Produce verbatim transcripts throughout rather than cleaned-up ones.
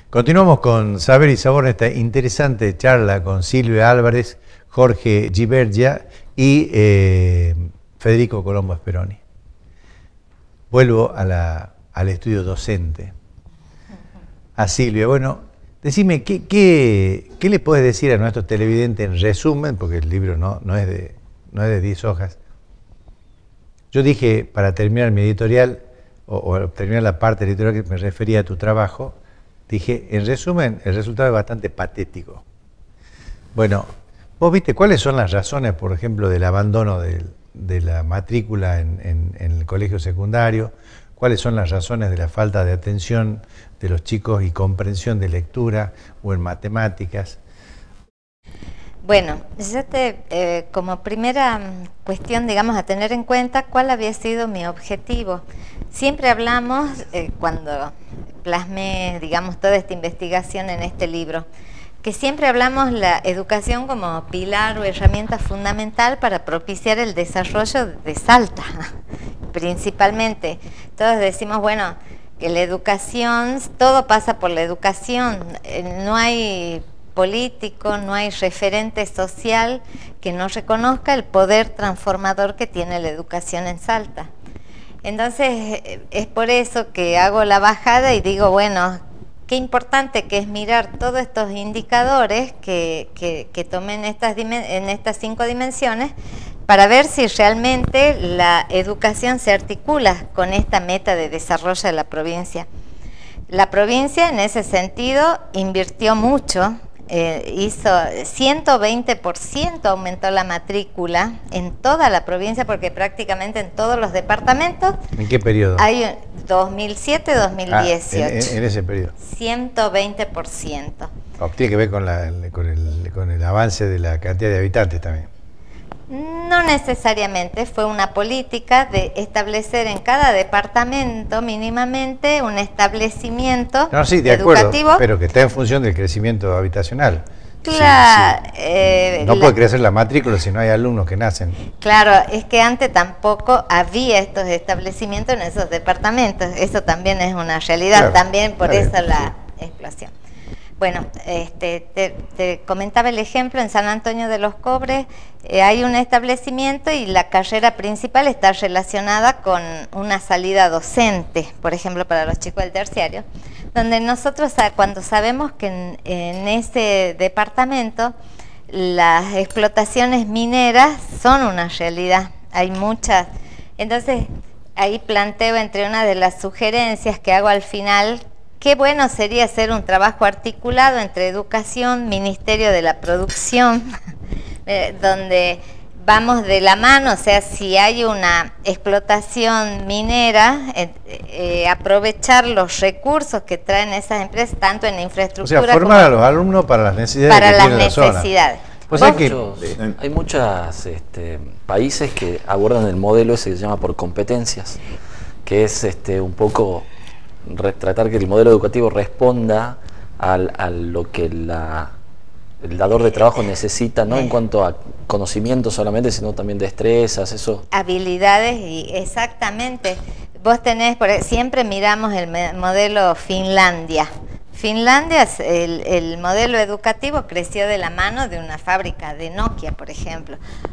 Continuamos con Saber y Sabor en esta interesante charla con Silvia Álvarez, Jorge Gibergia y eh, Federico Colombo Speroni. Vuelvo a la, al estudio docente. A Silvia, bueno, decime, ¿qué, qué, qué le puedes decir a nuestros televidentes en resumen? Porque el libro no, no es de no es de diez hojas. Yo dije, para terminar mi editorial, o, o terminar la parte editorial que me refería a tu trabajo, dije, en resumen, el resultado es bastante patético. Bueno, vos viste, ¿cuáles son las razones, por ejemplo, del abandono de, de la matrícula en, en, en el colegio secundario? ¿Cuáles son las razones de la falta de atención de los chicos y comprensión de lectura o en matemáticas? Bueno, yo te, eh, como primera cuestión, digamos, a tener en cuenta cuál había sido mi objetivo. Siempre hablamos, eh, cuando plasmé, digamos, toda esta investigación en este libro, que siempre hablamos la educación como pilar o herramienta fundamental para propiciar el desarrollo de Salta, principalmente. Todos decimos, bueno, que la educación, todo pasa por la educación, eh, no hay político, no hay referente social que no reconozca el poder transformador que tiene la educación en Salta. Entonces, es por eso que hago la bajada y digo, bueno, qué importante que es mirar todos estos indicadores que, que, que tomé en estas, en estas cinco dimensiones para ver si realmente la educación se articula con esta meta de desarrollo de la provincia. La provincia, en ese sentido, invirtió mucho. Eh, hizo ciento veinte por ciento aumentó la matrícula en toda la provincia, porque prácticamente en todos los departamentos. ¿En qué periodo? Hay dos mil siete a dos mil dieciocho. Ah, en, en ese periodo. ciento veinte por ciento. Oh, tiene que ver con, la, con, el, con el avance de la cantidad de habitantes también. No necesariamente, fue una política de establecer en cada departamento mínimamente un establecimiento no, sí, de educativo. Acuerdo, pero que está en función del crecimiento habitacional. Claro. Sí, sí. Eh, no la, puede crecer la matrícula si no hay alumnos que nacen. Claro, es que antes tampoco había estos establecimientos en esos departamentos. Eso también es una realidad, claro, también por eso bien, la sí. explosión. Bueno, este, te, te comentaba el ejemplo, en San Antonio de los Cobres eh, hay un establecimiento y la carrera principal está relacionada con una salida docente, por ejemplo, para los chicos del terciario, donde nosotros cuando sabemos que en, en ese departamento las explotaciones mineras son una realidad, hay muchas, entonces ahí planteo entre una de las sugerencias que hago al final, qué bueno sería hacer un trabajo articulado entre educación, Ministerio de la Producción, eh, donde vamos de la mano, o sea, si hay una explotación minera, eh, eh, aprovechar los recursos que traen esas empresas, tanto en infraestructura. O sea, formar a los alumnos para las necesidades para que las tiene necesidades. La zona. Pues hay, que, muchos, hay muchos este, países que abordan el modelo ese que se llama por competencias, que es este, un poco tratar que el modelo educativo responda al, a lo que la, el dador de trabajo necesita, no en cuanto a conocimiento solamente, sino también destrezas, eso. Habilidades, y exactamente. Vos tenés, por, siempre miramos el modelo Finlandia. Finlandia, el, el modelo educativo creció de la mano de una fábrica de Nokia, por ejemplo.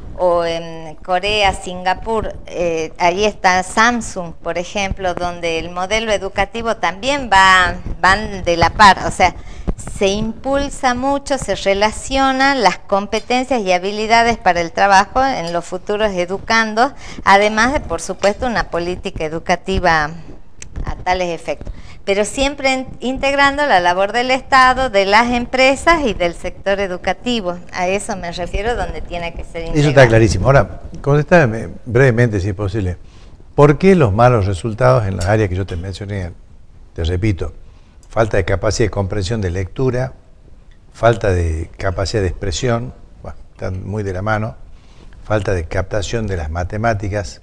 O en Corea, Singapur, eh, ahí está Samsung, por ejemplo, donde el modelo educativo también va, van de la par, o sea, se impulsa mucho, se relacionan las competencias y habilidades para el trabajo en los futuros educandos, además de, por supuesto, una política educativa a tales efectos, pero siempre integrando la labor del Estado, de las empresas y del sector educativo. A eso me refiero, donde tiene que ser integrado. Eso está clarísimo. Ahora, contestame brevemente, si es posible, ¿por qué los malos resultados en las áreas que yo te mencioné? Te repito, falta de capacidad de comprensión de lectura, falta de capacidad de expresión, bueno, están muy de la mano, falta de captación de las matemáticas,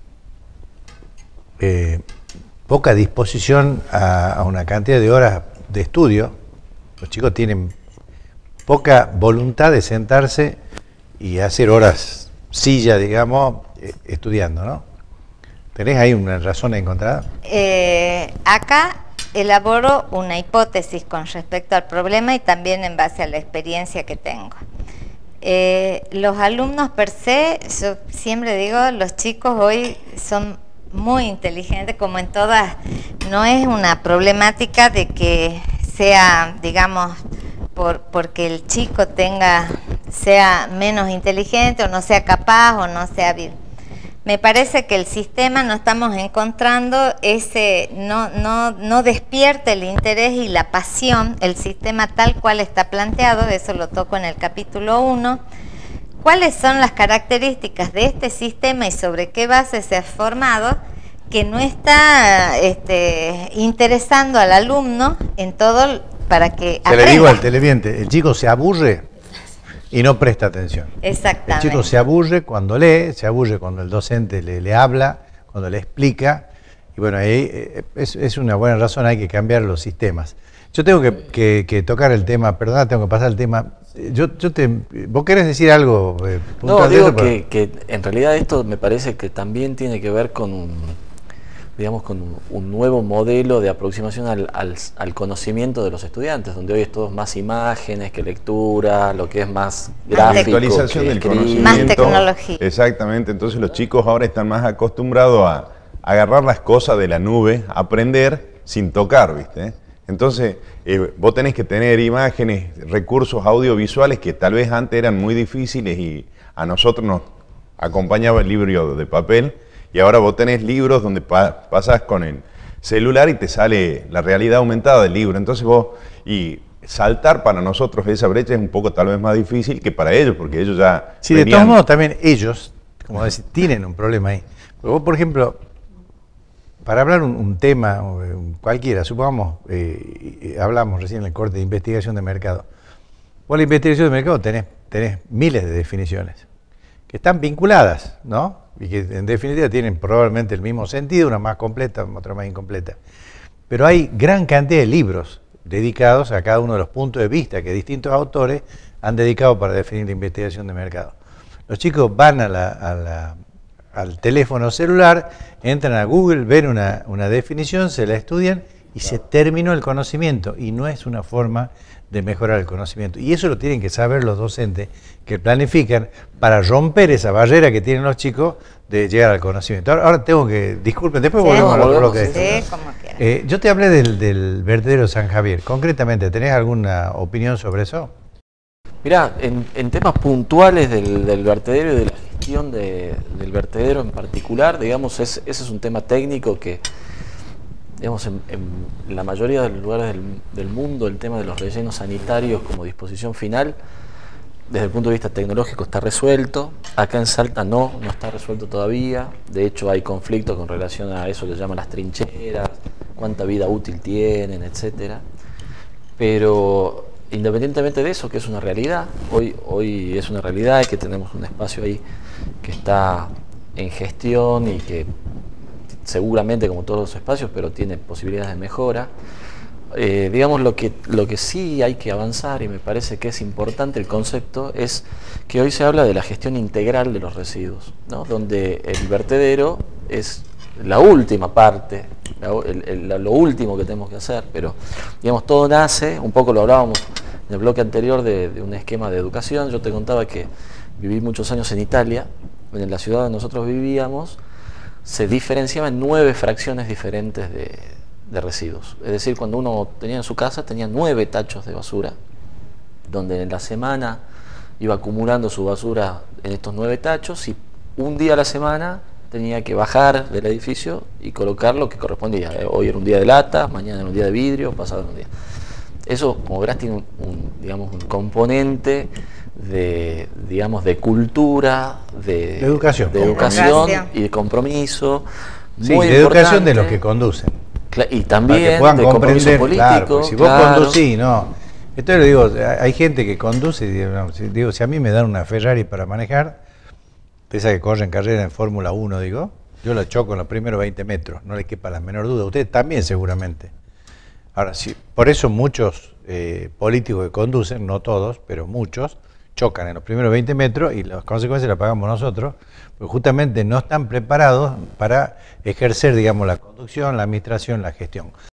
eh, poca disposición a, a una cantidad de horas de estudio. Los chicos tienen poca voluntad de sentarse y hacer horas silla, digamos, eh, estudiando, ¿no? ¿Tenés ahí una razón encontrada? Eh, acá elaboro una hipótesis con respecto al problema y también en base a la experiencia que tengo. Eh, los alumnos per se, yo siempre digo, los chicos hoy son muy inteligentes, como en todas, no es una problemática de que sea, digamos, por, porque el chico tenga, sea menos inteligente o no sea capaz o no sea hábil. Me parece que el sistema no estamos encontrando ese, no, no, no despierta el interés y la pasión, el sistema tal cual está planteado, eso lo toco en el capítulo uno. ¿Cuáles son las características de este sistema y sobre qué base se ha formado que no está este, interesando al alumno en todo para que aprenda? Se le digo al televidente, el chico se aburre y no presta atención. Exactamente. El chico se aburre cuando lee, se aburre cuando el docente le, le habla, cuando le explica, y bueno, ahí eh, es, es una buena razón, hay que cambiar los sistemas. Yo tengo que, que, que tocar el tema, perdona, tengo que pasar el tema. Yo, yo te, ¿Vos querés decir algo? Eh, no, digo que, que en realidad esto me parece que también tiene que ver con un, digamos, con un, un nuevo modelo de aproximación al, al, al conocimiento de los estudiantes, donde hoy es todo más imágenes que lectura, lo que es más gráfico, actualización del conocimiento, más tecnología. Exactamente, entonces los chicos ahora están más acostumbrados a agarrar las cosas de la nube, aprender sin tocar, ¿viste? Entonces, eh, vos tenés que tener imágenes, recursos audiovisuales que tal vez antes eran muy difíciles y a nosotros nos acompañaba el libro de papel, y ahora vos tenés libros donde pa pasás con el celular y te sale la realidad aumentada del libro. Entonces vos, y saltar para nosotros esa brecha es un poco tal vez más difícil que para ellos, porque ellos ya Sí, venían... de todos modos también ellos, como decir, tienen un problema ahí. Porque vos, por ejemplo, para hablar un, un tema, cualquiera, supongamos, eh, hablamos recién en el corte de investigación de mercado. Vos la investigación de mercado tenés, tenés miles de definiciones que están vinculadas, ¿no? Y que en definitiva tienen probablemente el mismo sentido, una más completa, otra más incompleta. Pero hay gran cantidad de libros dedicados a cada uno de los puntos de vista que distintos autores han dedicado para definir la investigación de mercado. Los chicos van a la... A la al teléfono celular, entran a Google, ven una, una definición, se la estudian y se terminó el conocimiento. Y no es una forma de mejorar el conocimiento. Y eso lo tienen que saber los docentes que planifican para romper esa barrera que tienen los chicos de llegar al conocimiento. Ahora, ahora tengo que, disculpen, después sí, volvemos a lo, lo que sí, es. Como quieran. Eh, yo te hablé del, del vertedero San Javier. Concretamente, ¿tenés alguna opinión sobre eso? Mirá, en, en temas puntuales del, del vertedero y de la gestión de, del vertedero en particular, digamos, es, ese es un tema técnico que, digamos, en, en la mayoría de los lugares del, del mundo, el tema de los rellenos sanitarios como disposición final, desde el punto de vista tecnológico está resuelto. Acá en Salta no, no está resuelto todavía. De hecho, hay conflictos con relación a eso que llaman las trincheras, cuánta vida útil tienen, etcétera. Pero independientemente de eso, que es una realidad, hoy, hoy es una realidad y que tenemos un espacio ahí que está en gestión y que seguramente, como todos los espacios, pero tiene posibilidades de mejora. Eh, digamos, lo que, lo que sí hay que avanzar, y me parece que es importante el concepto, es que hoy se habla de la gestión integral de los residuos, ¿no? Donde el vertedero es la última parte, la, el, el, lo último que tenemos que hacer, pero digamos, todo nace, un poco lo hablábamos en el bloque anterior de, de un esquema de educación. Yo te contaba que viví muchos años en Italia, en la ciudad donde nosotros vivíamos, se diferenciaban nueve fracciones diferentes de, de residuos. Es decir, cuando uno tenía en su casa, tenía nueve tachos de basura, donde en la semana iba acumulando su basura en estos nueve tachos y un día a la semana tenía que bajar del edificio y colocar lo que correspondía. Hoy era un día de lata, mañana era un día de vidrio, pasado era un día. Eso, como verás, tiene un, un, digamos, un componente de, digamos, de cultura, de, de educación, de educación y de compromiso. Sí, muy de educación de los que conducen. Y también que puedan de compromiso político. Claro, si vos claro. conducís, no. Entonces le digo, hay gente que conduce, digo, no, si, digo, si a mí me dan una Ferrari para manejar, esa que corre en carrera en Fórmula uno, digo, yo la choco en los primeros veinte metros, no le quepa la menor duda. Ustedes también seguramente. Ahora, sí, por eso muchos eh, políticos que conducen, no todos, pero muchos, chocan en los primeros veinte metros y las consecuencias las pagamos nosotros, porque justamente no están preparados para ejercer, digamos, la conducción, la administración, la gestión.